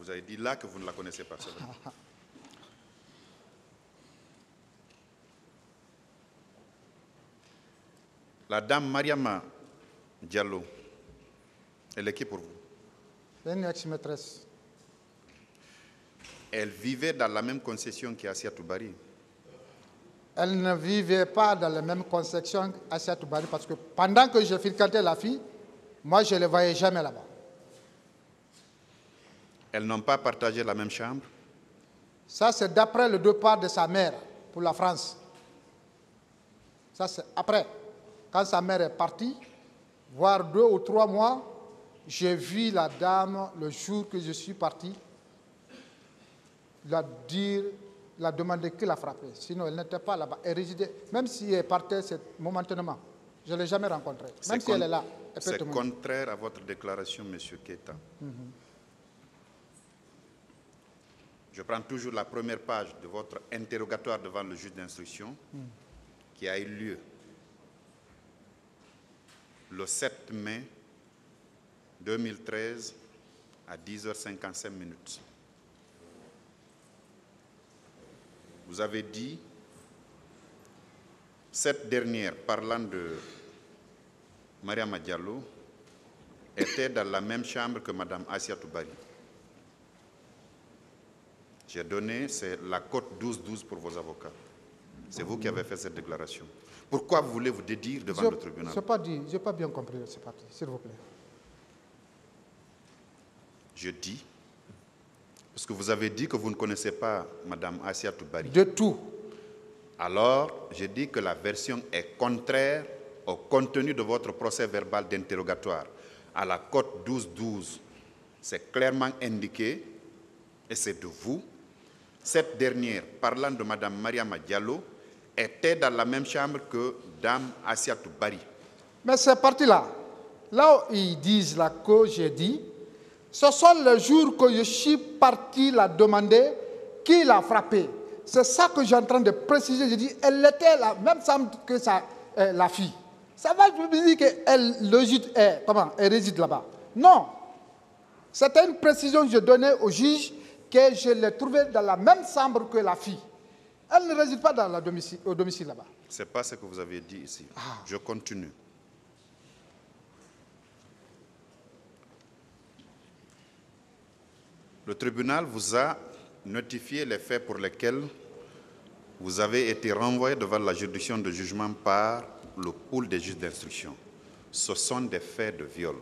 vous avez dit là que vous ne la connaissez pas. La dame Mariama Diallo, elle est qui pour vous? Une ex-maîtresse. Elle vivait dans la même concession qu'Assia Toubari. Elle ne vivait pas dans la même concession qu'Assia Toubari parce que pendant que je fréquentais la fille, moi je ne les voyais jamais là-bas. Elles n'ont pas partagé la même chambre? Ça, c'est d'après le départ de sa mère pour la France. Ça, c'est après. Quand sa mère est partie, voire 2 ou 3 mois, j'ai vu la dame le jour que je suis parti, la demander qui l'a frappée. Sinon, elle n'était pas là-bas. Elle résidait, même si elle partait momentanément. Je ne l'ai jamais rencontrée. Même si elle est là. C'est contraire à votre déclaration, M. Keita. Je prends toujours la première page de votre interrogatoire devant le juge d'instruction qui a eu lieu le 7 mai 2013 à 10h55. Vous avez dit, cette dernière, parlant de Mariama Diallo, était dans la même chambre que Mme Assia Toubari. J'ai donné, c'est la cote 12-12 pour vos avocats. C'est vous qui avez fait cette déclaration. Pourquoi voulez vous dédire devant le tribunal? Je n'ai pas bien compris cette partie, s'il vous plaît. Je dis, parce que vous avez dit que vous ne connaissez pas Mme Assia Toubari. De tout. Alors, je dis que la version est contraire au contenu de votre procès verbal d'interrogatoire. À la cote 12-12, c'est clairement indiqué, et c'est de vous. Cette dernière, parlant de Mme Mariama Diallo, était dans la même chambre que Dame Assia Toubari. Mais ces parties-là, là où ils disent là que j'ai dit, ce sont les jours que je suis parti la demander qui l'a frappé. C'est ça que j'ai en train de préciser. Je dis, elle était la même chambre que la fille. Ça va, je me dis qu'elle réside là-bas. Non. C'était une précision que je donnais au juge que je l'ai trouvée dans la même chambre que la fille. Elle ne réside pas au domicile là-bas. Ce n'est pas ce que vous avez dit ici. Je continue. Le tribunal vous a notifié les faits pour lesquels vous avez été renvoyé devant la juridiction de jugement par le pool des juges d'instruction. Ce sont des faits de viol.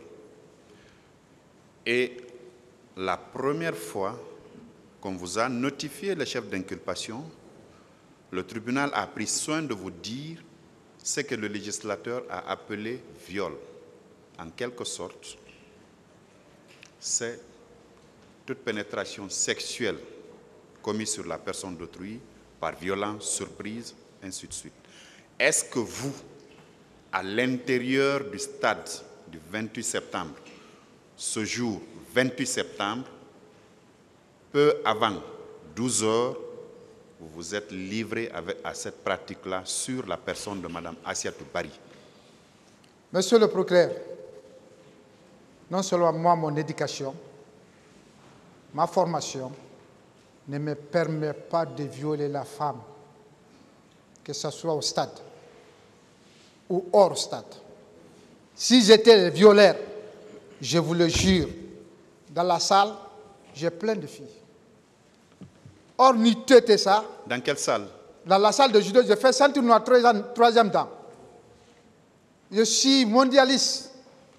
Et la première fois qu'on vous a notifié les chefs d'inculpation, le tribunal a pris soin de vous dire ce que le législateur a appelé viol. En quelque sorte, c'est toute pénétration sexuelle commise sur la personne d'autrui par violence, surprise, ainsi de suite. Est-ce que vous, à l'intérieur du stade du 28 septembre, ce jour 28 septembre, peu avant 12 heures, vous vous êtes livré à cette pratique-là sur la personne de Mme Assia Toubari? Monsieur le procureur, non seulement moi, mon éducation, ma formation ne me permet pas de violer la femme, que ce soit au stade ou hors stade. Si j'étais violeur, je vous le jure, dans la salle, j'ai plein de filles. Or, ni tête ça. Dans quelle salle? Dans la salle de judo, j'ai fait ceinture noire 3e dan. Je suis mondialiste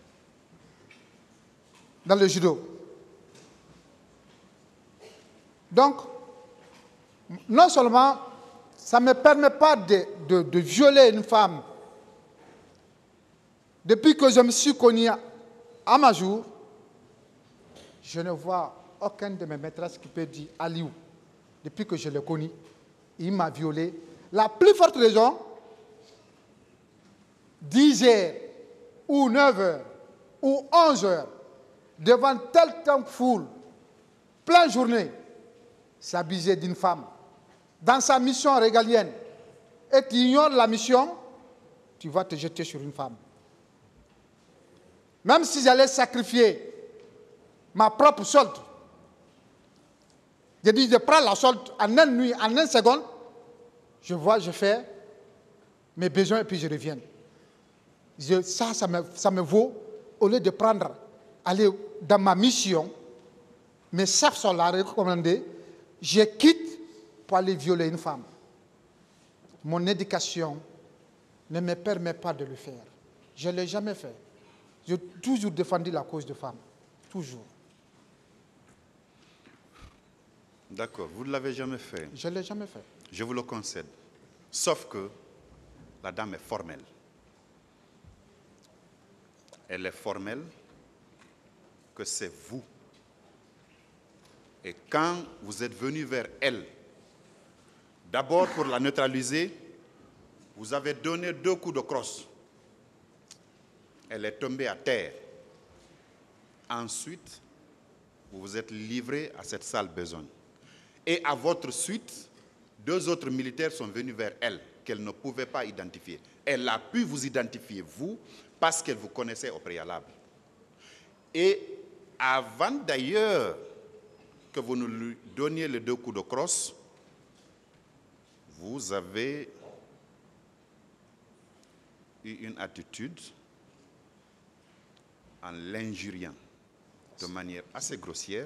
dans le judo. Donc, non seulement ça ne me permet pas de violer une femme, depuis que je me suis connu à ma jour, je ne vois aucun de mes maîtresses qui peut dire Aliou. Depuis que je l'ai connu, il m'a violé. La plus forte raison, 10 heures ou 9 heures ou 11 heures, devant tel temps foule, pleine journée, s'abuser d'une femme dans sa mission régalienne et tu ignores la mission, tu vas te jeter sur une femme. Même si j'allais sacrifier ma propre solde Je dis, je prends la solde en une nuit, en une seconde, je vois, je fais mes besoins et puis je reviens. Ça me vaut, au lieu de prendre, aller dans ma mission, mes chefs sont là recommandés, je quitte pour aller violer une femme. Mon éducation ne me permet pas de le faire. Je ne l'ai jamais fait. J'ai toujours défendu la cause de femmes. Toujours. D'accord, vous ne l'avez jamais fait. Je ne l'ai jamais fait. Je vous le concède. Sauf que la dame est formelle. Elle est formelle que c'est vous. Et quand vous êtes venu vers elle, d'abord pour la neutraliser, vous avez donné 2 coups de crosse. Elle est tombée à terre. Ensuite, vous vous êtes livré à cette sale besogne. Et à votre suite, 2 autres militaires sont venus vers elle, qu'elle ne pouvait pas identifier. Elle a pu vous identifier, vous, parce qu'elle vous connaissait au préalable. Et avant d'ailleurs que vous nous lui donniez les 2 coups de crosse, vous avez eu une attitude en l'injuriant de manière assez grossière,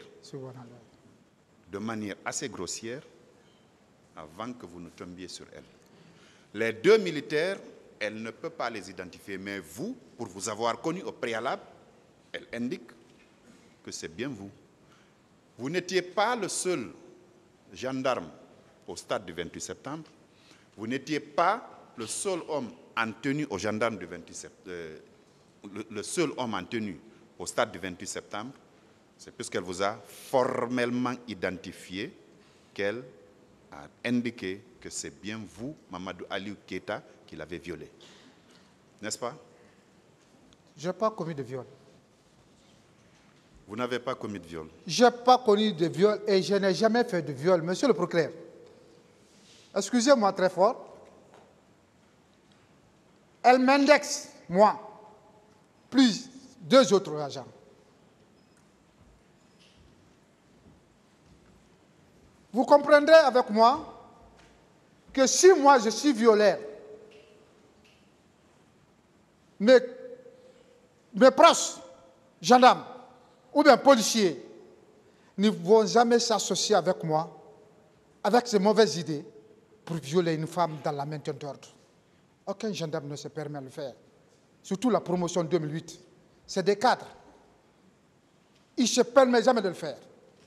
avant que vous ne tombiez sur elle. Les 2 militaires, elle ne peut pas les identifier, mais vous, pour vous avoir connu au préalable, elle indique que c'est bien vous. Vous n'étiez pas le seul gendarme au stade du 28 septembre. Vous n'étiez pas le seul homme en tenue au gendarme du 28 septembre. Le seul homme en tenue au stade du 28 septembre. C'est puisqu'elle vous a formellement identifié qu'elle a indiqué que c'est bien vous, Mamadou Aliou Keita, qui l'avez violé. N'est-ce pas? Je n'ai pas commis de viol. Vous n'avez pas commis de viol? Je n'ai pas commis de viol et je n'ai jamais fait de viol. Monsieur le procureur, excusez-moi très fort. Elle m'indexe, moi, plus 2 autres agents. Vous comprendrez avec moi que si moi je suis violeur, mes proches, gendarmes ou bien policiers, ne vont jamais s'associer avec moi, avec ces mauvaises idées, pour violer une femme dans la maintien d'ordre. Aucun gendarme ne se permet de le faire. Surtout la promotion 2008. C'est des cadres. Ils ne se permettent jamais de le faire.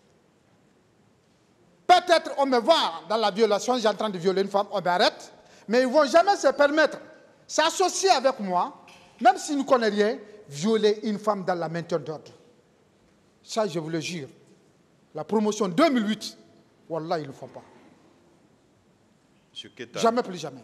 Peut-être on me voit dans la violation, j'ai en train de violer une femme, on m'arrête, mais ils ne vont jamais se permettre de s'associer avec moi, même s'ils ne connaissent rien, violer une femme dans la maintien d'ordre. Ça, je vous le jure. La promotion 2008, Wallah, ils ne le font pas. Jamais plus jamais.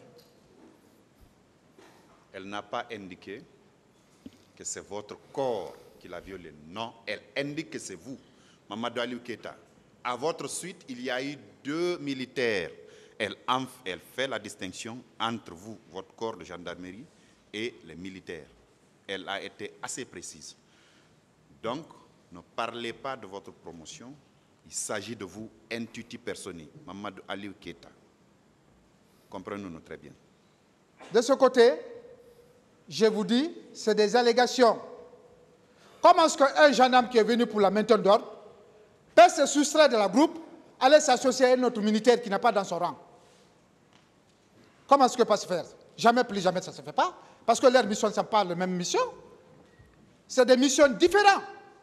Elle n'a pas indiqué que c'est votre corps qui l'a violé. Non, elle indique que c'est vous, Mamadou Aliou Keita. À votre suite, il y a eu 2 militaires. Elle fait la distinction entre vous, votre corps de gendarmerie, et les militaires. Elle a été assez précise. Donc, ne parlez pas de votre promotion. Il s'agit de vous, intuiti personi, Mamadou Aliou Keita. Comprenons-nous très bien. De ce côté, je vous dis, c'est des allégations. Comment est-ce qu'un gendarme qui est venu pour la maintien d'ordre peut se soustraire de la groupe, aller s'associer à un autre militaire qui n'est pas dans son rang? Comment est-ce que ça peut se faire? Jamais plus jamais ça ne se fait pas, parce que leurs missions ne sont pas les mêmes missions. C'est des missions différentes.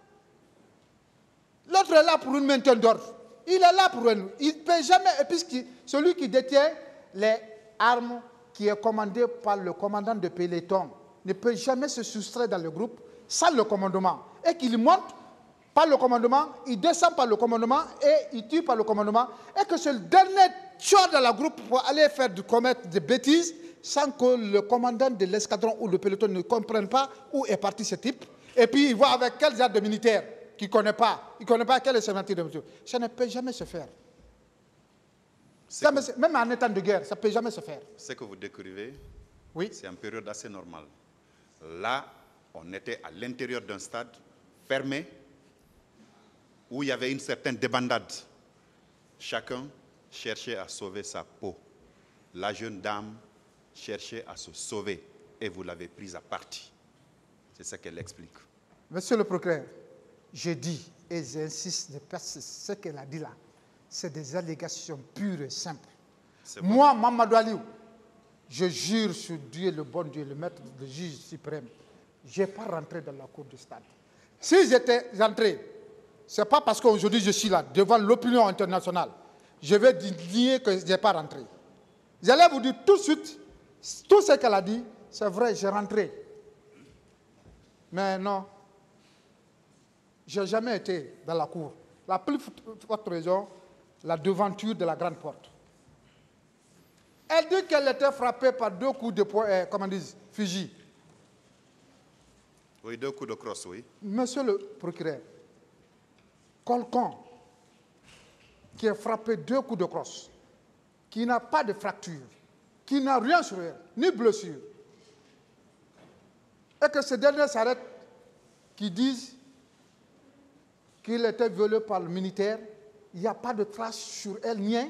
L'autre est là pour une maintien d'ordre. Il est là pour une... Il ne peut jamais... Et puis celui qui détient les armes qui est commandé par le commandant de peloton ne peut jamais se soustraire dans le groupe sans le commandement. Et qu'il monte par le commandement, il descend par le commandement et il tue par le commandement. Et que c'est le dernier tueur dans le groupe pour aller commettre des bêtises sans que le commandant de l'escadron ou le peloton ne comprenne pas où est parti ce type. Et puis il voit avec quels armes de militaires qu'il ne connaît pas. Il ne connaît pas quel est ce métier de militaire. Ça ne peut jamais se faire. Même en état de guerre, ça ne peut jamais se faire. Ce que vous décrivez, oui, c'est une période assez normale. Là, on était à l'intérieur d'un stade fermé où il y avait une certaine débandade. Chacun cherchait à sauver sa peau. La jeune dame cherchait à se sauver et vous l'avez prise à partie. C'est ça qu'elle explique. Monsieur le procureur, je dis et j'insiste de persiste, ce qu'elle a dit là, c'est des allégations pures et simples. Moi, Mamadou Aliou, je jure sur Dieu, le bon Dieu, le maître, le juge suprême, je n'ai pas rentré dans la cour du stade. Si j'étais rentré, ce n'est pas parce qu'aujourd'hui je suis là, devant l'opinion internationale, je vais nier que je n'ai pas rentré. J'allais vous dire tout de suite, tout ce qu'elle a dit, c'est vrai, j'ai rentré. Mais non, je n'ai jamais été dans la cour. La plus forte raison, la devanture de la grande porte. Elle dit qu'elle était frappée par 2 coups de poing, comment disent, fusil. Oui, 2 coups de crosse, oui. Monsieur le procureur, quelqu'un qui est frappé 2 coups de crosse, qui n'a pas de fracture, qui n'a rien sur elle, ni blessure, et que ces derniers s'arrêtent, qui disent qu'il était violé par le militaire, il n'y a pas de trace sur elle, rien.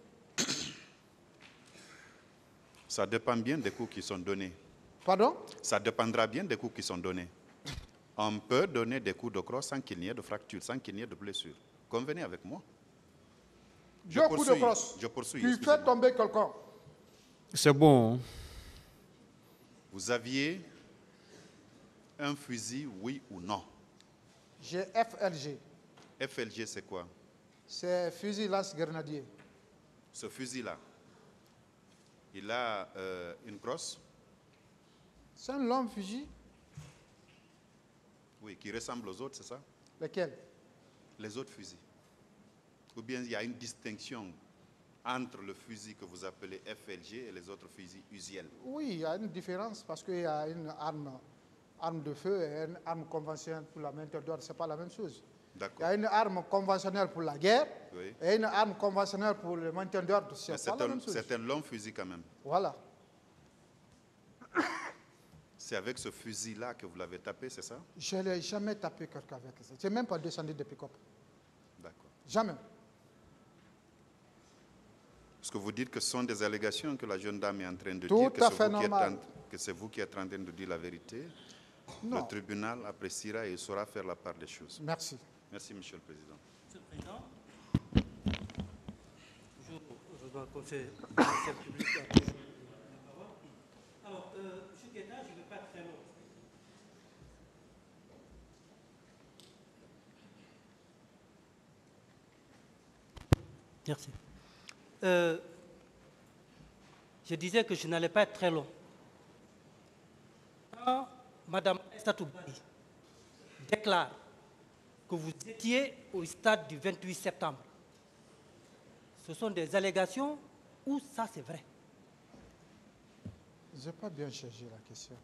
Ça dépend bien des coups qui sont donnés. Pardon? Ça dépendra bien des coups qui sont donnés. On peut donner des coups de crosse sans qu'il n'y ait de fracture, sans qu'il n'y ait de blessure. Convenez avec moi. 2 coups de crosse Je poursuis. qui fait tomber quelqu'un. C'est bon. Vous aviez un fusil, oui ou non? J'ai FLG. FLG, c'est quoi? C'est fusil lance-grenadier. Ce fusil-là, il a une crosse? C'est un long fusil. Oui, qui ressemble aux autres, c'est ça? Lequel? Les autres fusils. Ou bien il y a une distinction entre le fusil que vous appelez FLG et les autres fusils usuels? Oui, il y a une différence parce qu'il y a une arme de feu et une arme conventionnelle pour la maintien d'ordre. Ce n'est pas la même chose. Il y D'accord. a une arme conventionnelle pour la guerre Oui. et une arme conventionnelle pour le maintien d'ordre. Ce n'est pas la même chose. C'est un long fusil quand même. Voilà. C'est avec ce fusil-là que vous l'avez tapé, c'est ça? Je n'ai jamais tapé quelqu'un avec ça. Je n'ai même pas descendu de pick-up. D'accord. Jamais. Parce que vous dites que ce sont des allégations que la jeune dame est en train de Tout dire, à fait normal. que c'est vous qui êtes en train de dire la vérité. Non. Le tribunal appréciera et il saura faire la part des choses. Merci. Merci, Monsieur le Président. Monsieur le Président, toujours, je dois conseiller le chef public a toujours la parole. Alors, M. Keita, je ne vais pas être très long. Merci. Je disais que je n'allais pas être très long. Quand Mme Aïssatou Bari déclare que vous étiez au stade du 28 septembre, ce sont des allégations ou ça c'est vrai? Je n'ai pas bien cherché la question.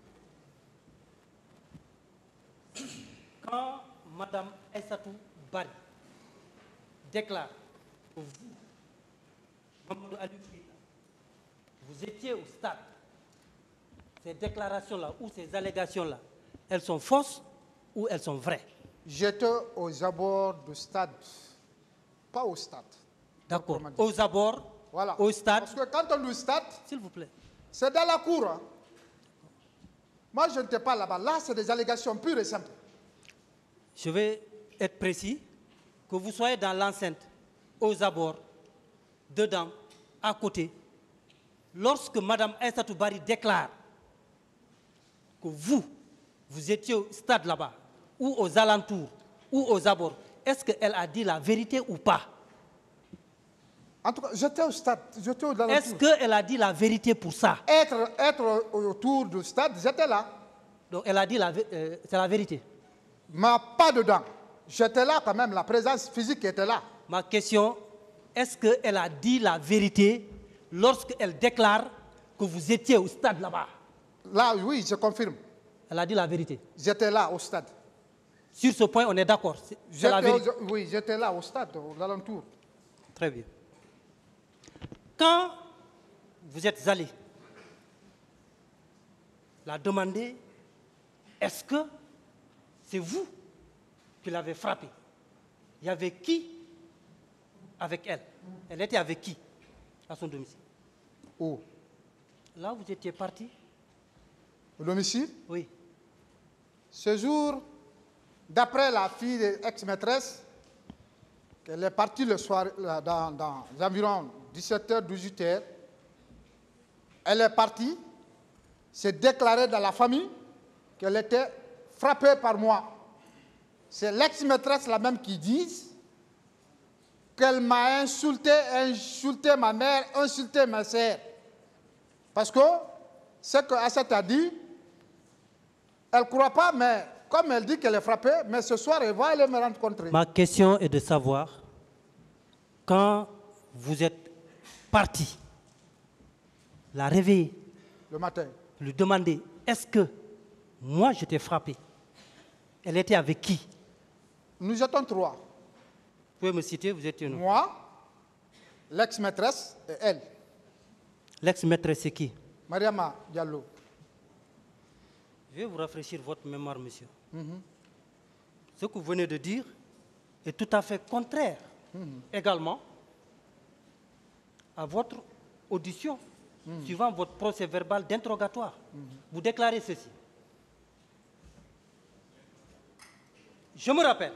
Quand Mme Aïssatou Bari déclare que vous, Mamadou Aliou Keïta, vous étiez au stade, ces déclarations-là ou ces allégations-là, elles sont fausses ou elles sont vraies? J'étais aux abords du stade, pas au stade. D'accord. Aux abords, Voilà. au stade. Parce que quand on dit stade, S'il vous plaît. c'est dans la cour. Hein. Moi, je n'étais pas là-bas. Là, c'est des allégations pures et simples. Je vais être précis. Que vous soyez dans l'enceinte, aux abords, dedans, à côté, lorsque Mme Aïssatou Bari déclare que vous étiez au stade là-bas, ou aux alentours, ou aux abords, est-ce qu'elle a dit la vérité ou pas? En tout cas, j'étais au stade. J'étais au alentour. Est-ce qu'elle a dit la vérité pour ça? Être autour du stade, j'étais là. Donc elle a dit c'est la vérité. Mais pas dedans. J'étais là quand même. La présence physique était là. Ma question, est-ce qu'elle a dit la vérité lorsqu'elle déclare que vous étiez au stade là-bas? Là, oui, je confirme. Elle a dit la vérité. J'étais là au stade. Sur ce point, on est d'accord. C'est la vérité. Oui, j'étais là au stade, aux alentours. Très bien. Quand vous êtes allé la demander, est-ce que c'est vous qui l'avez frappée? Il y avait qui avec elle? Elle était avec qui à son domicile? Où? Là, vous étiez parti? Au domicile? Oui. Ce jour, d'après la fille de ex-maîtresse, qu'elle est partie le soir dans environ 17h, 18h, elle est partie, s'est déclarée dans la famille qu'elle était frappée par moi. C'est l'ex-maîtresse la même qui dit qu'elle m'a insulté ma mère, insulté ma sœur. Parce que ce que Assette a dit, elle ne croit pas, mais comme elle dit qu'elle est frappée, mais ce soir, elle va aller me rencontrer. Ma question est de savoir, quand vous êtes parti, la réveiller, Le matin. lui demander, est-ce que moi je t'ai frappé? Elle était avec qui? Nous étions 3. Vous pouvez me citer, vous étiez nous. Moi, l'ex-maîtresse et elle. L'ex-maîtresse, c'est qui? Mariama Diallo. Je vais vous rafraîchir votre mémoire, monsieur. Ce que vous venez de dire est tout à fait contraire également à votre audition, suivant votre procès verbal d'interrogatoire. Vous déclarez ceci. Je me rappelle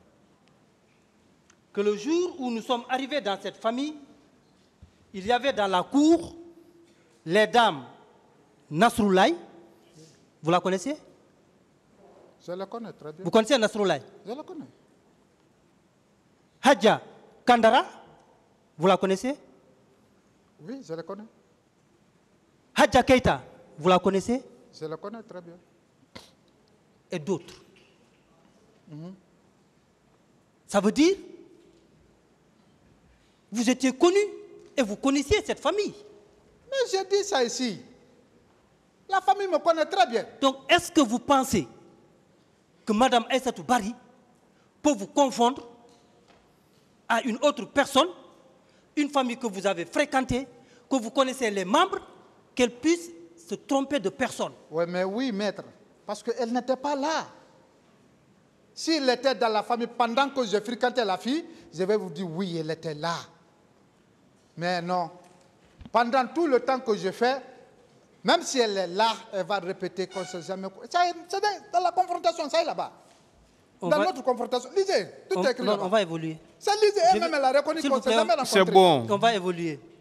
que le jour où nous sommes arrivés dans cette famille, il y avait dans la cour les dames Nasroulaye. Vous la connaissez? Je la connais très bien. Vous connaissez Nasroulaye? Je la connais. Hadja Kandara, vous la connaissez? Oui, je la connais. Hadja Keita, vous la connaissez? Je la connais très bien. Et d'autres. Ça veut dire, vous étiez connu et vous connaissiez cette famille. Mais j'ai dit ça ici. La famille me connaît très bien. Donc, est-ce que vous pensez que Mme Aïssatou Bari peut vous confondre à une autre personne, une famille que vous avez fréquentée, que vous connaissez les membres, qu'elle puisse se tromper de personne? Oui, mais oui, maître. Parce qu'elle n'était pas là. S'il était dans la famille pendant que je fréquentais la fille, je vais vous dire oui, elle était là. Mais non. Pendant tout le temps que je fais, même si elle est là, elle va répéter qu'on ne s'est jamais... C'est dans la confrontation, ça est là-bas. Dans notre confrontation. Lisez, tout est écrit là-bas. On va évoluer. Ça, lisez, elle-même, elle a reconnu qu'on ne s'est jamais rencontré. C'est bon. On va évoluer.